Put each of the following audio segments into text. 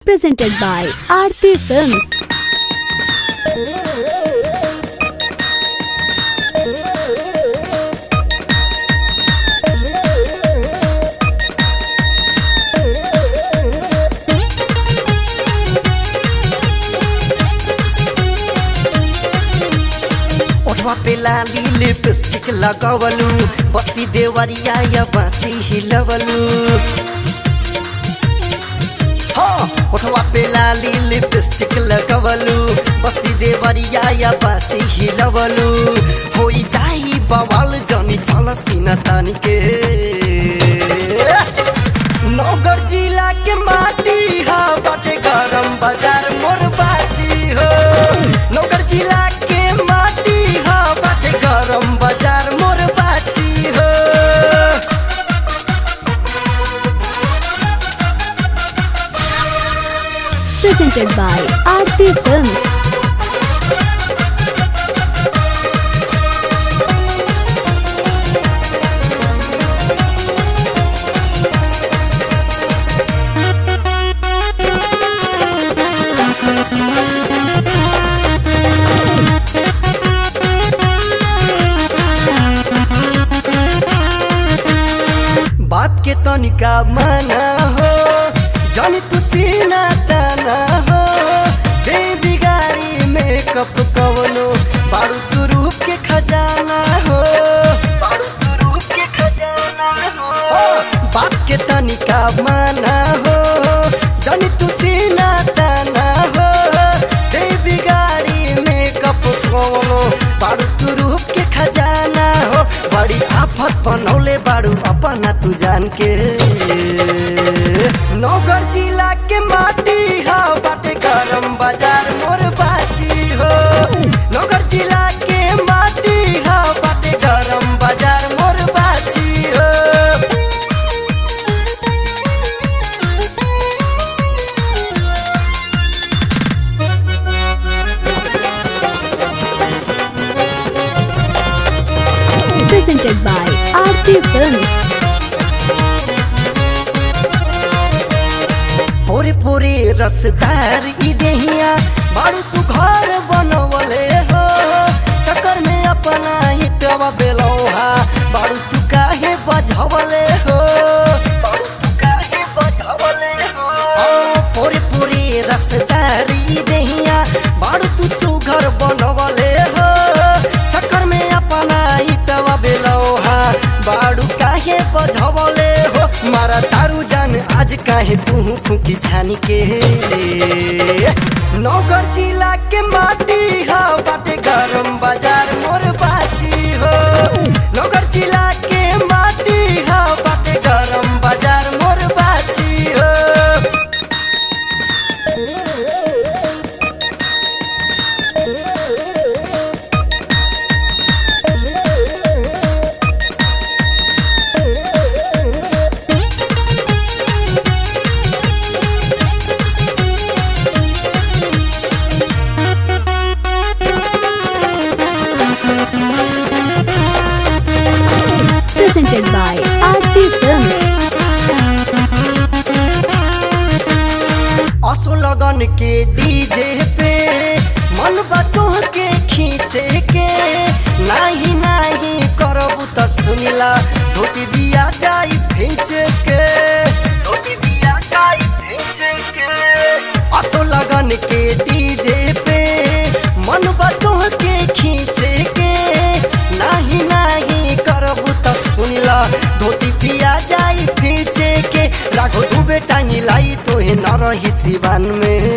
presented by Aarti Films. पेलाली lipstick लगावलू बस्ती देवरिया या बासी हिलवलू ओठवा पेलाली लिपस्टिक लगावलू बस्ती देवरिया या बासी हिलवलू होई जाई बवाल जनी चल सीना तान के नगर जिला के माटी हा बाटे गरम बाजार मोर बाजी हो नगर जिला के माटी हा बाटे गरम बाजार मोर बाजी हो Presented by Aarti Films. बात के तनिका माना हो जानी तू सीना ताना हो दे बिगाड़ी मेकअप कवनो बारू तू रूप के खजाना हो बारू तू रूप के खजाना हो बात के तनिका माना हो जानी तू सीना ताना हो दे बिगाड़ी मेकअप कवनो बारू तू रूप के खजाना हो बड़ी आफत बनौले बारू अपना तू जान के नगर जिला के माटी हा बाटे गरम बाजार मोर बाजी हो नगर जिला के माटी हा बाटे गरम बाजार मोर बाजी हो Presented by Aarti Films. पोरे पोरे रसदार ई देहिया बारू सुघर बनवले हो चक्कर में अपना हिटवा बेलौहा बारू तू काहे बजवले हो बारू तू काहे बजवले हो पोरे पोरे रसदार ई देहिया बारू तू सुघर बनवले हो चक्कर में अपना हिटवा बेलौहा बारू काहे बजवले हो मारा तारू जान आज काहे तू फूकी छानी के नगर जिला के माटी हा बाटे गरम बाजार मोर बाजी हो नगर जिला के माटी हा बाटे गरम बाजार मोर बाजी हो Presented by Aarti Films. असो लगन के डीजे पे मन बातों के खींचे के नाही नाही करबू त सुनिला धोती दिया जाई भेज के धोती दिया जाई भेज के असो लगन के डीजे पे मन बातों के खींचे के नाही नाही करबू त सुनिला धोती पिया जाई भेजे के राघो दुबे टांगी लाई तोहे न रही सिवान में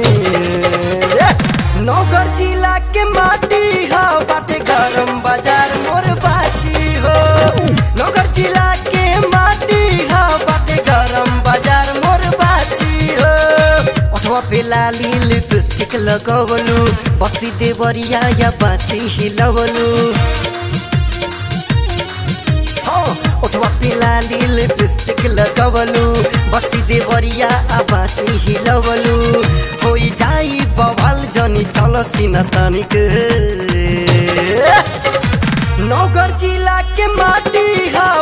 नगर जिला के माटी हा बाटे गरम बाजार मोर बाजी हो नगर जिला के माटी हा बाटे गरम बाजार मोर बाजी हो ओठवा पेलाली लिपस्टिक लगावलू बस्ती देवरिया या बासी हिलवलू ओठवा पेलाली लिपस्टिक लगावलू बस्ती देवरिया आबासी हिलवलू होई जाई बवाल जनी चल सीना तानिक नगर जिला के माटी हा